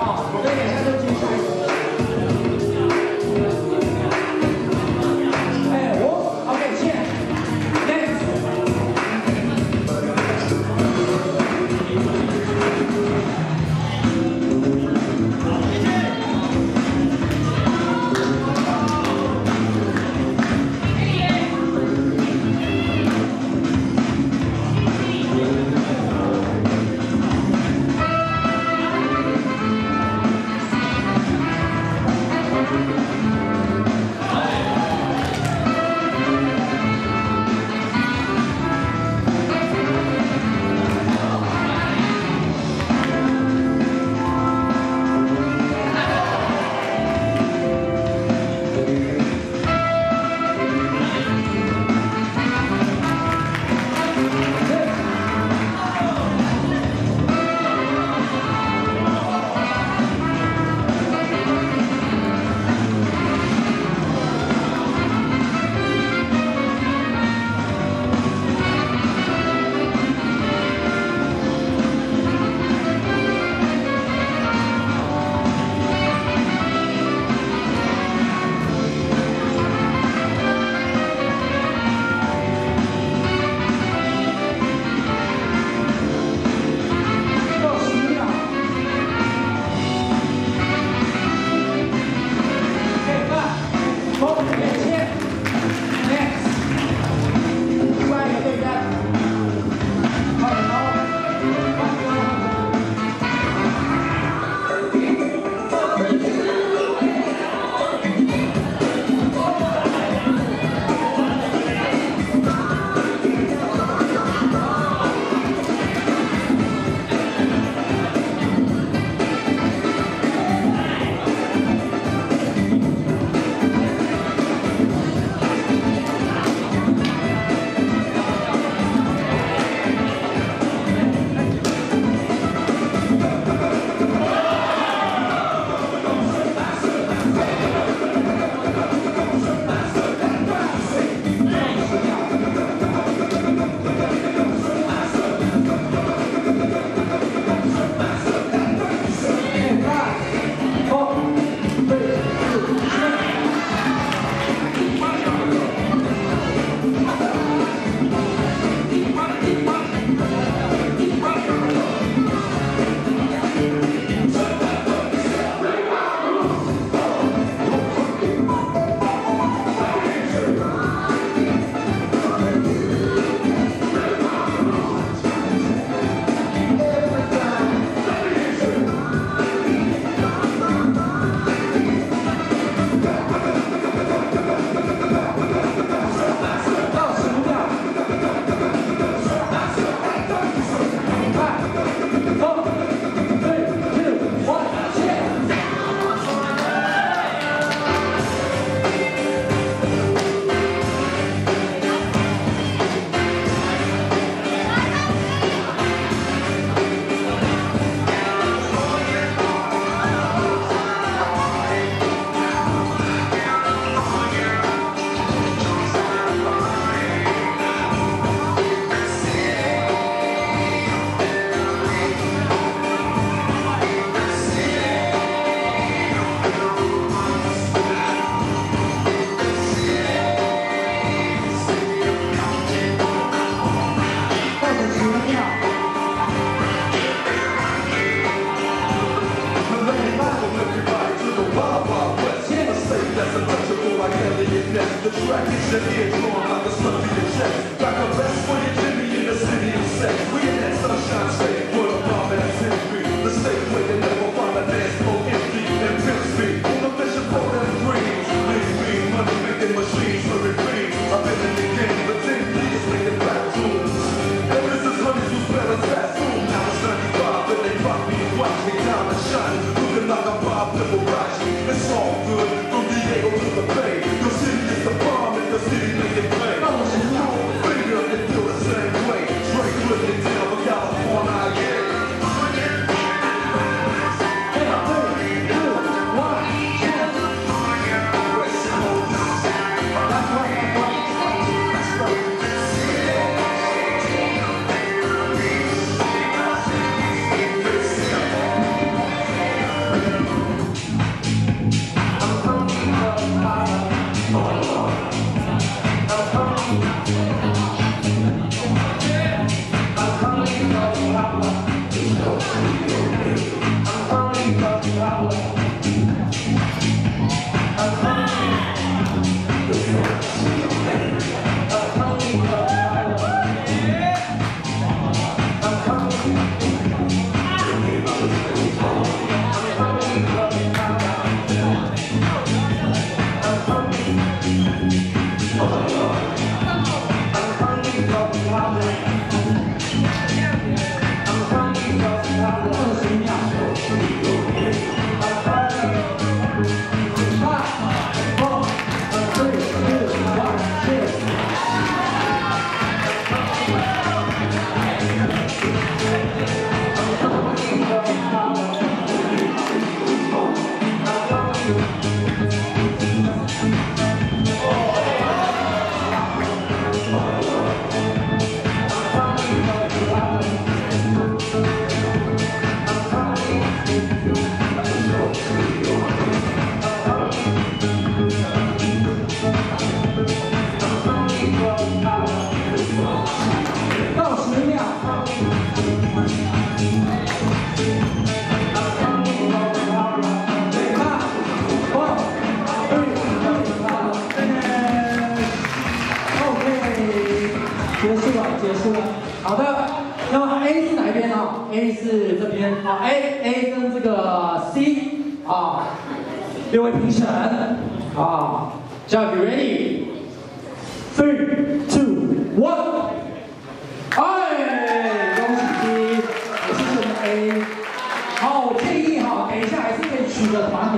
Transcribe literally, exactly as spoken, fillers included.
啊，所以等一下就接下一个。哎，我 OK， 谢 ，Next。 The track is your ear drawn like a slug to your chest. Back up best for your Jimmy in the city of sex. We in that sunshine state, put a bomb in that century. The state where they never find a dance floor empty and pimp speed. On the mission for them dreams. Lean, mean, money making machines for it dreams. I've been in the game, but ten years making rap tunes. And this is honey who's better fast soon. Now it's ninety-five and they rock me and watch me down and shine. Looking like a Bob Liberace. It's all good from Diego to the Bay. Your city is the bomb and the city make it play. Finger and feel the same way. Straight with it down for California, yeah. 结束了，结束了。好的，那么 A 是哪一边呢 ？A 是这边啊 ，A A 跟这个 C 啊，六位评审啊，就要 be ready。Three, two, one。哎，恭喜 C， 也是我们 A。好，我建议哈，等一下还是可以取个团。